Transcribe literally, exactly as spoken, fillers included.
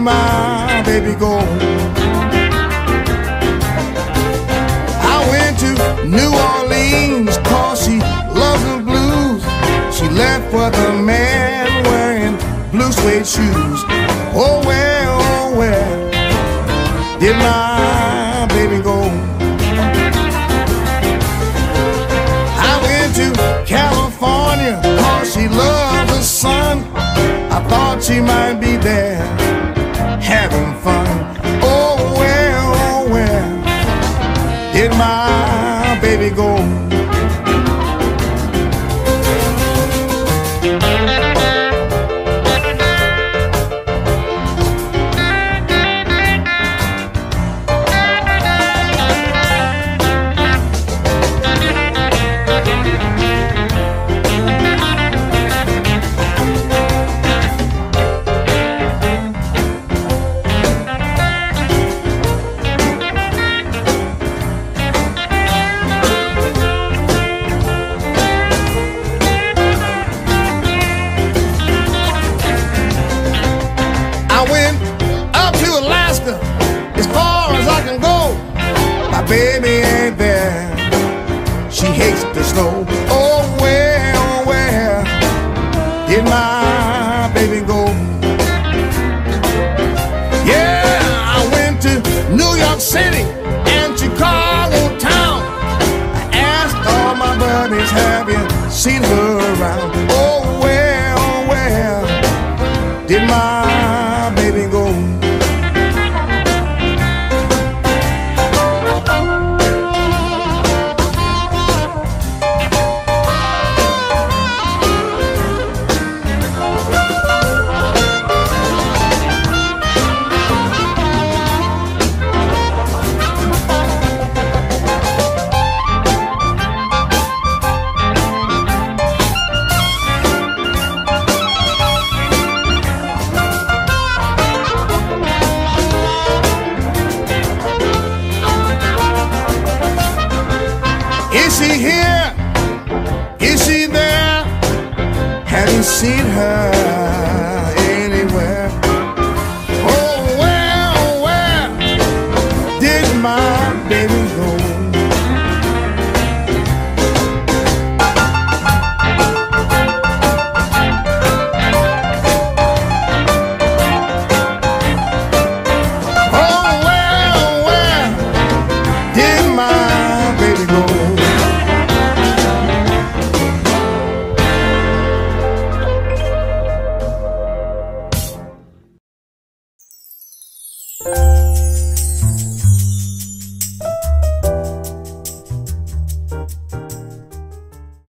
my baby go? I went to New Orleans cause she loves the blues. She left for the man wearing blue suede shoes. Oh where, oh where did my baby go? I went to California cause she loves the sun. I thought she might be there having fun. Oh where, oh where did my baby go? Baby ain't there, she hates the snow. Oh where, oh where did my baby go? Yeah, I went to New York City and Chicago town. I asked all my buddies, have you seen her around? Oh where, oh where did my baby go?